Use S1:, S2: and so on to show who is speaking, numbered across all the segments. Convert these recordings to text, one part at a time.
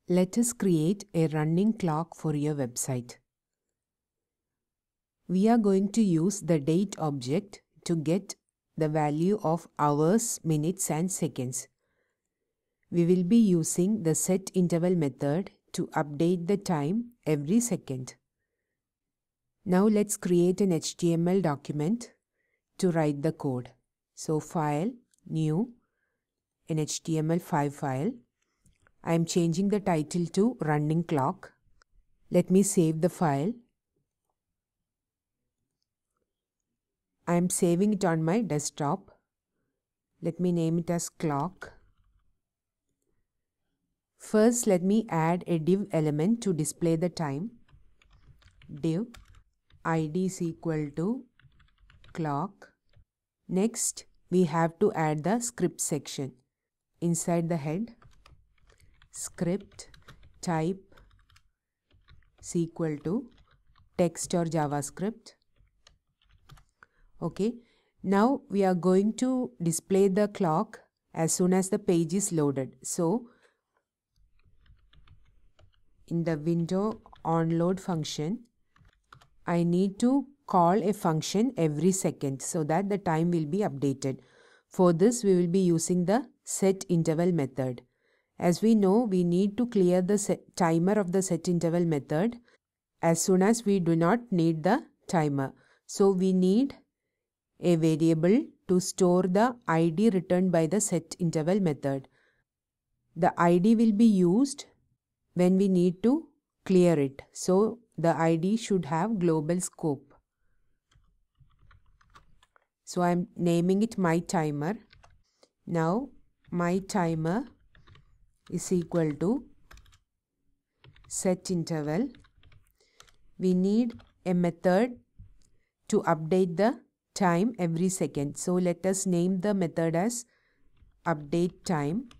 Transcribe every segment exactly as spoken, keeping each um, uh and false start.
S1: Let us create a running clock for your website. We are going to use the date object to get the value of hours, minutes and seconds. We will be using the setInterval method to update the time every second. Now let's create an H T M L document to write the code. So File, New, an H T M L five file. I am changing the title to Running Clock. Let me save the file. I am saving it on my desktop. Let me name it as clock. First, let me add a div element to display the time. Div id is equal to clock. Next, we have to add the script section. Inside the head, script type is equal to text or JavaScript. Okay, now we are going to display the clock as soon as the page is loaded. So, in the window onload function, I need to call a function every second so that the time will be updated. For this, we will be using the setInterval method. As we know, we need to clear the set timer of the setInterval method as soon as we do not need the timer. So, we need a variable to store the I D returned by the setInterval method. The I D will be used when we need to clear it. So, the I D should have global scope. So, I am naming it my timer. Now, my timer is equal to setInterval. We need a method to update the time every second. So, let us name the method as update time,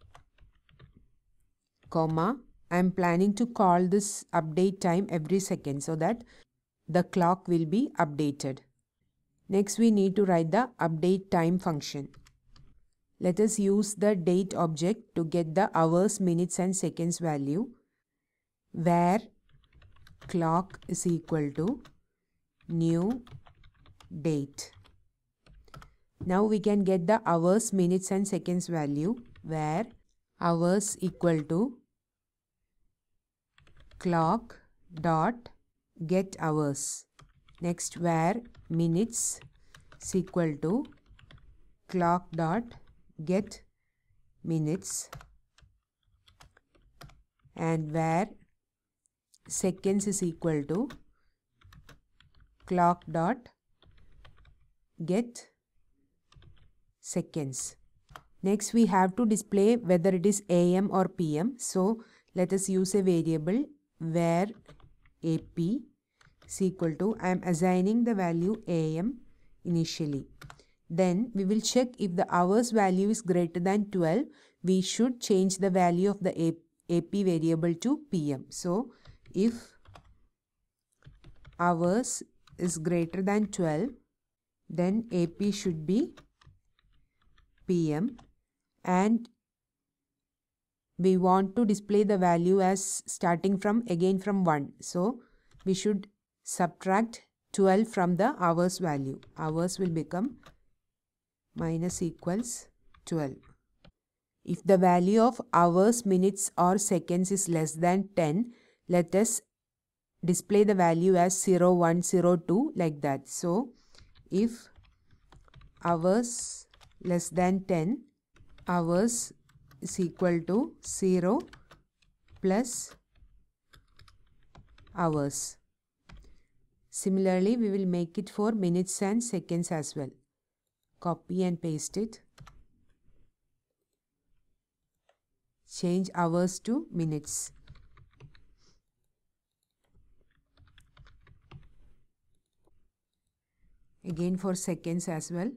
S1: comma. I am planning to call this update time every second so that the clock will be updated. Next, we need to write the update time function. Let us use the date object to get the hours, minutes and seconds value, where clock is equal to new date. Now we can get the hours, minutes and seconds value, where hours equal to clock dot get hours. Next, where minutes is equal to clock dot get minutes, and where seconds is equal to clock dot get seconds. Next, we have to display whether it is A M or P M. So, let us use a variable where A P is equal to, I am assigning the value A M initially. Then we will check if the hours value is greater than twelve. We should change the value of the A P variable to P M. So, if hours is greater than twelve, then A P should be P M, and we want to display the value as starting from again from one. So, we should subtract twelve from the hours value. Hours will become minus equals twelve. If the value of hours, minutes or seconds is less than ten, let us display the value as zero, one, zero, two, like that. So, if hours less than ten, hours is equal to zero plus hours. Similarly, we will make it for minutes and seconds as well. Copy and paste it. Change hours to minutes. Again for seconds as well.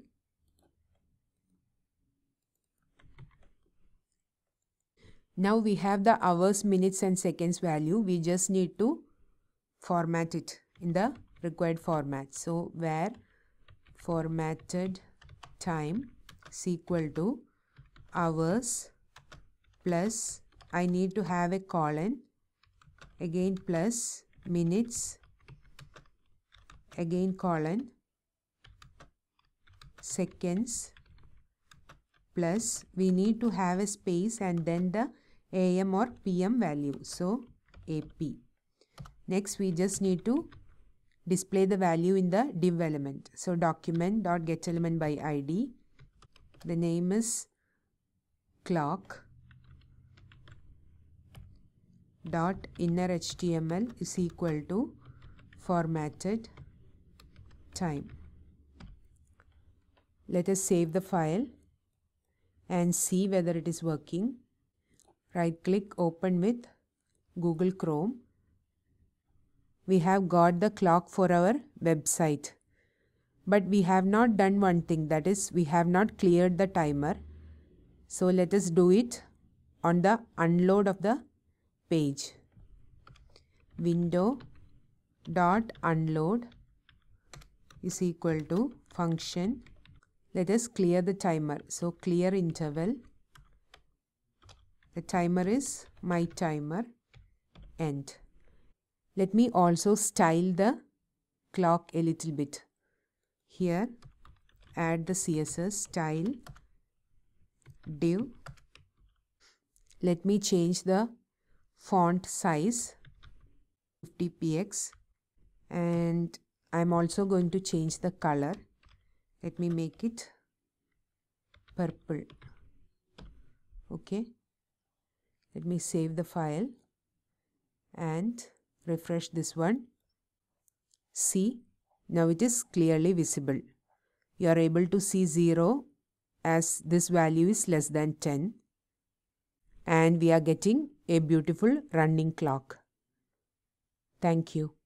S1: Now we have the hours, minutes and seconds value. We just need to format it in the required format. So, where formatted time is equal to hours plus I need to have a colon, again plus minutes, again colon, seconds, plus we need to have a space and then the A M or P M value, so A P. Next we just need to display the value in the div element. So document dot get element by I D, the name is clock dot inner H T M L is equal to formatted time. Let us save the file and see whether it is working. Right click, open with Google Chrome. We have got the clock for our website, but we have not done one thing, that is we have not cleared the timer. So let us do it on the unload of the page. Window dot unload is equal to function. Let us clear the timer. So clear interval. The timer is my timer, end. Let me also style the clock a little bit. Here add the C S S style div. Let me change the font size fifty p x and I'm also going to change the color. Let me make it purple. Okay. Let me save the file and refresh this one. See, now it is clearly visible. You are able to see zero as this value is less than ten. And we are getting a beautiful running clock. Thank you.